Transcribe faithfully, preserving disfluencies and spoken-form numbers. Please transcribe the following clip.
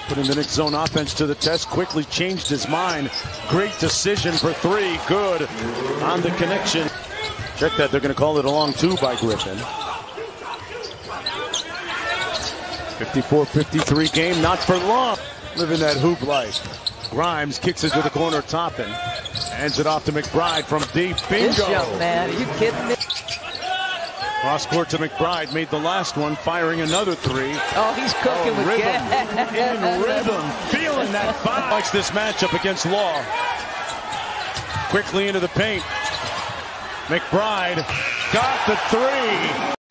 Putting the Knicks zone offense to the test, quickly changed his mind. Great decision for three, good on the connection. Check that, they're going to call it a long two by Griffin. fifty-four fifty-three game, not for long. Living that hoop life. Grimes kicks it to the corner, Toppin. Hands it off to McBride from deep. Bingo! This young man, are you kidding me? Cross court to McBride, made the last one, firing another three. Oh, he's cooking oh, with rhythm. gas. In rhythm, feeling that foul. Likes this matchup against Law. Quickly into the paint. McBride got the three.